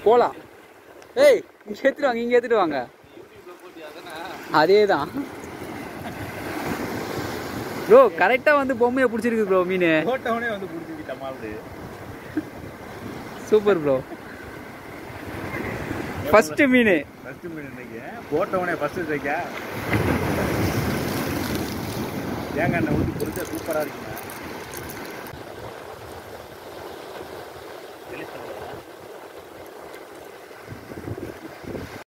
போலாம். ஏய் இங்கே எடுத்துட்டு வாங்க, இங்கே எடுத்துட்டு வாங்க. அதே தான் ப்ரோ. கரெக்டாக வந்து பொம்மையை பிடிச்சிருக்கு ப்ரோ. மீன் போட்டவனே வந்து பிடிச்சிக்கிட்டமா அப்படி. Super bro. ஃபர்ஸ்ட் மீன் இன்னைக்கு போட்டவனே ஃபர்ஸ்ட் தைக்க தேங்காய் எண்ணெய் ஊற்றி பொறிச்சா சூப்பராக இருக்குங்க.